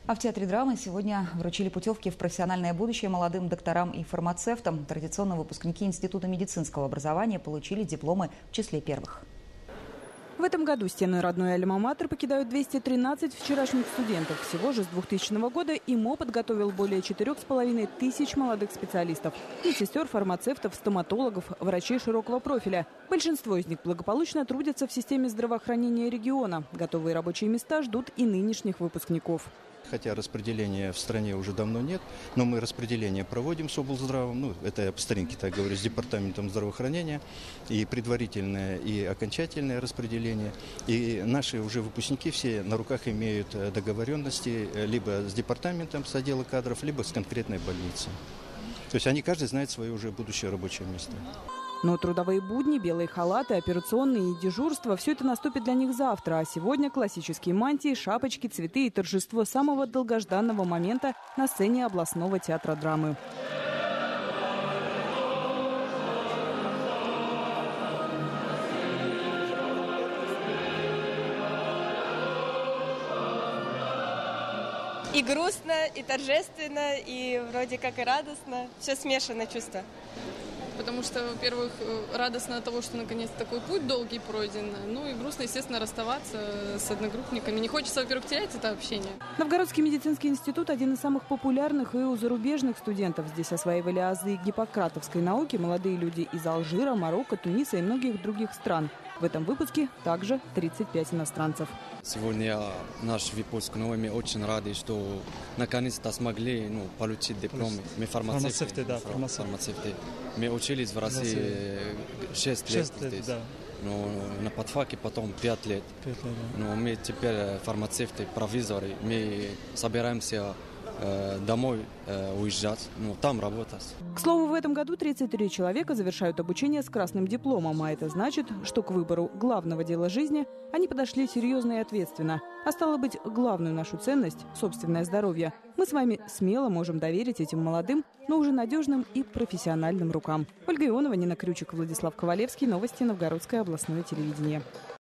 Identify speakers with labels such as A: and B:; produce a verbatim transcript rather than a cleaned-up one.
A: А в Театре драмы сегодня вручили путевки в профессиональное будущее молодым докторам и фармацевтам. Традиционно выпускники Института медицинского образования получили дипломы в числе первых.
B: В этом году стены родной альма-матер покидают двести тринадцать вчерашних студентов. Всего же с двухтысячного года ИМО подготовил более четырёх с половиной тысяч молодых специалистов. Медсестер, фармацевтов, стоматологов, врачей широкого профиля. Большинство из них благополучно трудятся в системе здравоохранения региона. Готовые рабочие места ждут и нынешних выпускников.
C: Хотя распределения в стране уже давно нет, но мы распределение проводим с облздравом, ну, это я по старинке так говорю, с департаментом здравоохранения, и предварительное, и окончательное распределение. И наши уже выпускники все на руках имеют договоренности либо с департаментом, с отдела кадров, либо с конкретной больницей. То есть они каждый знает свое уже будущее рабочее место.
B: Но трудовые будни, белые халаты, операционные и дежурства – все это наступит для них завтра. А сегодня классические мантии, шапочки, цветы и торжество самого долгожданного момента на сцене областного театра драмы.
D: И грустно, и торжественно, и вроде как и радостно. Все смешанное чувство.
E: Потому что, во-первых, радостно от того, что наконец такой путь долгий пройден. Ну и грустно, естественно, расставаться с одногруппниками. Не хочется, во-первых, терять это общение.
B: Новгородский медицинский институт – один из самых популярных и у зарубежных студентов. Здесь осваивали азы гиппократовской науки молодые люди из Алжира, Марокко, Туниса и многих других стран. В этом выпуске также тридцать пять иностранцев.
F: Сегодня наш выпускной, мы очень рады, что наконец-то смогли ну, получить диплом. Мы фармацевты.
G: Фармацевты, да,
F: фармацевты. Мы учились в России шесть лет здесь. Да. Но на подфаке потом пять лет. пять лет да. Но мы теперь фармацевты, провизоры. Мы собираемся э, домой э, уезжать, ну, там работать.
B: К слову, в этом году тридцать три человека завершают обучение с красным дипломом. А это значит, что к выбору главного дела жизни они подошли серьезно и ответственно. А стало быть, главную нашу ценность – собственное здоровье – мы с вами смело можем доверить этим молодым, но уже надежным и профессиональным рукам. Ольга Ионова, Нина Крючик, Владислав Ковалевский. Новости Новгородское областное телевидение.